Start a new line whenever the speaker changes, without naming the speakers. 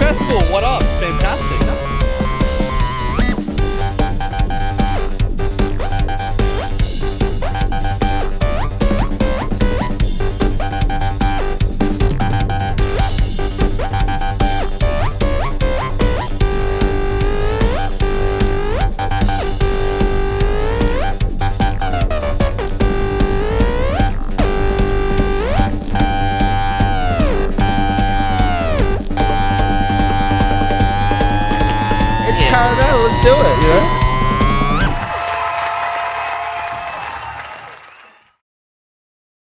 Festival, what up? Fantastic.
Caramel, let's do it, you know?